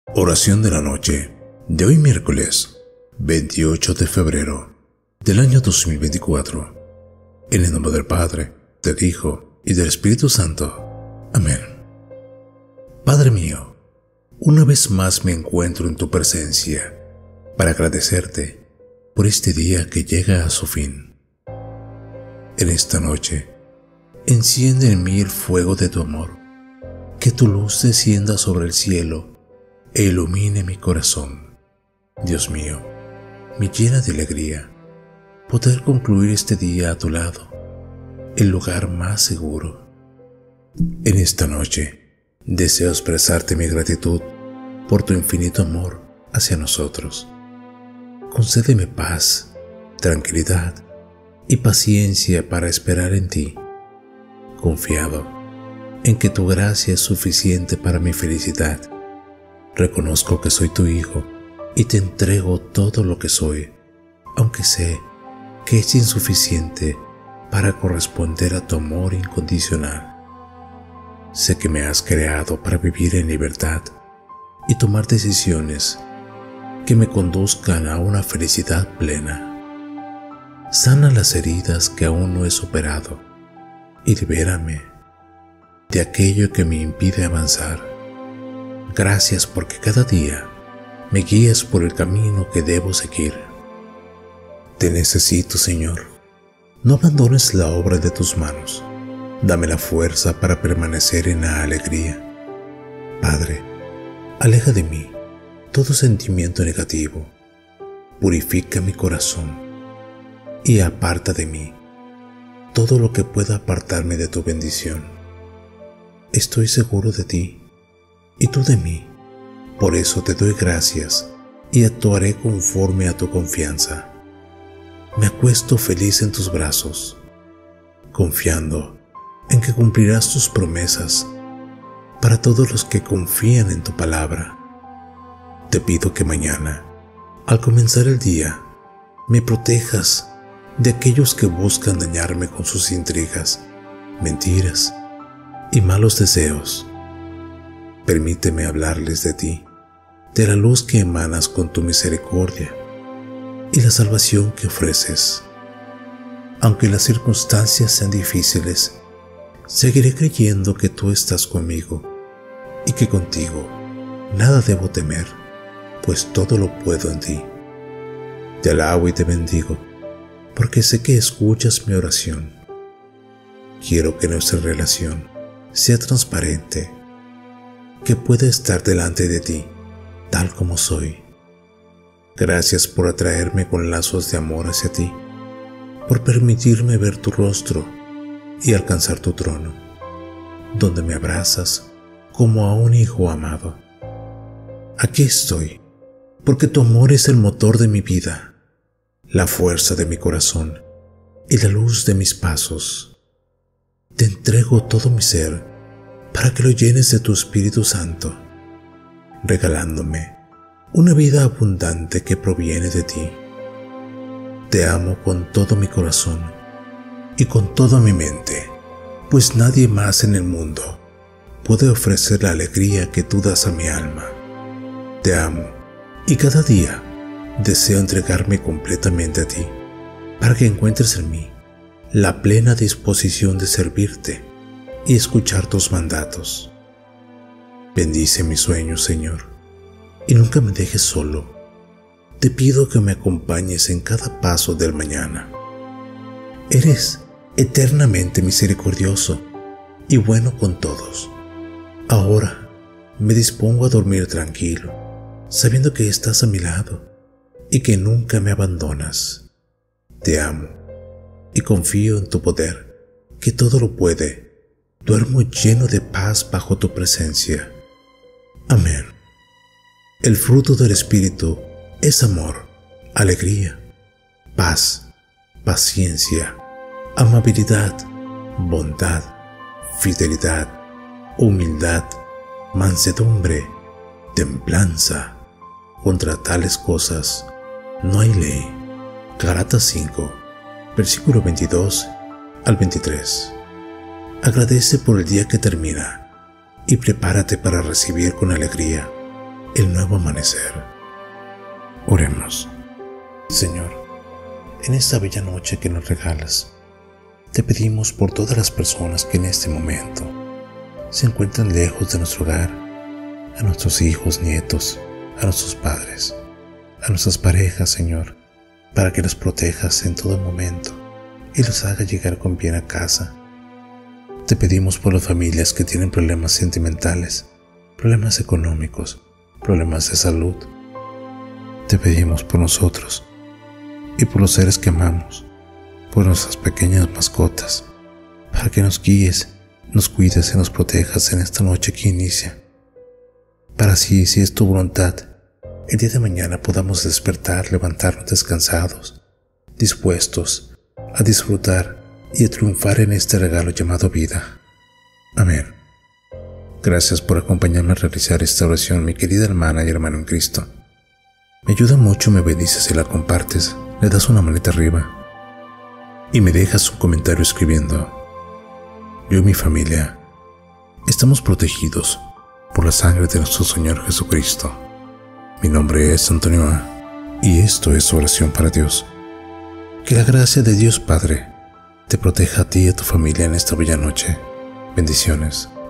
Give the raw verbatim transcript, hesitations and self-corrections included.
Oración de la noche de hoy miércoles veintiocho de febrero del año dos mil veinticuatro. En el nombre del Padre, del Hijo y del Espíritu Santo. Amén. Padre mío, una vez más me encuentro en tu presencia para agradecerte por este día que llega a su fin. En esta noche, enciende en mí el fuego de tu amor, que tu luz descienda sobre el cielo e ilumine mi corazón. Dios mío, me llena de alegría poder concluir este día a tu lado, el lugar más seguro. En esta noche, deseo expresarte mi gratitud por tu infinito amor hacia nosotros. Concédeme paz, tranquilidad y paciencia para esperar en ti, confiado en que tu gracia es suficiente para mi felicidad. Reconozco que soy tu hijo y te entrego todo lo que soy, aunque sé que es insuficiente para corresponder a tu amor incondicional. Sé que me has creado para vivir en libertad y tomar decisiones que me conduzcan a una felicidad plena. Sana las heridas que aún no he superado y libérame de aquello que me impide avanzar. Gracias porque cada día me guías por el camino que debo seguir. Te necesito, Señor. No abandones la obra de tus manos. Dame la fuerza para permanecer en la alegría. Padre, aleja de mí todo sentimiento negativo. Purifica mi corazón y aparta de mí todo lo que pueda apartarme de tu bendición. Estoy seguro de ti y tú de mí. Por eso te doy gracias y actuaré conforme a tu confianza. Me acuesto feliz en tus brazos, confiando en que cumplirás tus promesas para todos los que confían en tu palabra. Te pido que mañana, al comenzar el día, me protejas de aquellos que buscan dañarme con sus intrigas, mentiras y malos deseos. Permíteme hablarles de ti, de la luz que emanas con tu misericordia y la salvación que ofreces. Aunque las circunstancias sean difíciles, seguiré creyendo que tú estás conmigo y que contigo nada debo temer, pues todo lo puedo en ti. Te alabo y te bendigo, porque sé que escuchas mi oración. Quiero que nuestra relación sea transparente, que pueda estar delante de ti, tal como soy. Gracias por atraerme con lazos de amor hacia ti, por permitirme ver tu rostro y alcanzar tu trono, donde me abrazas como a un hijo amado. Aquí estoy, porque tu amor es el motor de mi vida, la fuerza de mi corazón y la luz de mis pasos. Te entrego todo mi ser para que lo llenes de tu Espíritu Santo, regalándome una vida abundante que proviene de ti. Te amo con todo mi corazón y con toda mi mente, pues nadie más en el mundo puede ofrecer la alegría que tú das a mi alma. Te amo y cada día deseo entregarme completamente a ti, para que encuentres en mí la plena disposición de servirte y escuchar tus mandatos. Bendice mis sueños, Señor, y nunca me dejes solo. Te pido que me acompañes en cada paso del mañana. Eres eternamente misericordioso y bueno con todos. Ahora me dispongo a dormir tranquilo, sabiendo que estás a mi lado y que nunca me abandonas. Te amo y confío en tu poder, que todo lo puede. Duermo lleno de paz bajo tu presencia. Amén. El fruto del Espíritu es amor, alegría, paz, paciencia, amabilidad, bondad, fidelidad, humildad, mansedumbre, templanza. Contra tales cosas no hay ley. Gálatas cinco, versículo veintidós al veintitrés. Agradece por el día que termina y prepárate para recibir con alegría el nuevo amanecer. Oremos. Señor, en esta bella noche que nos regalas, te pedimos por todas las personas que en este momento se encuentran lejos de nuestro hogar, a nuestros hijos, nietos, a nuestros padres, a nuestras parejas, Señor, para que los protejas en todo momento y los haga llegar con bien a casa. Te pedimos por las familias que tienen problemas sentimentales, problemas económicos, problemas de salud. Te pedimos por nosotros y por los seres que amamos, por nuestras pequeñas mascotas, para que nos guíes, nos cuides y nos protejas en esta noche que inicia, para así, si es tu voluntad, el día de mañana podamos despertar, levantarnos descansados, dispuestos a disfrutar y a triunfar en este regalo llamado vida. Amén. Gracias por acompañarme a realizar esta oración, mi querida hermana y hermano en Cristo. Me ayuda mucho, me bendices y la compartes, le das una manita arriba y me dejas un comentario escribiendo: yo y mi familia estamos protegidos por la sangre de nuestro Señor Jesucristo. Mi nombre es Antonio A. y esto es Oración para Dios. Que la gracia de Dios Padre te proteja a ti y a tu familia en esta bella noche. Bendiciones.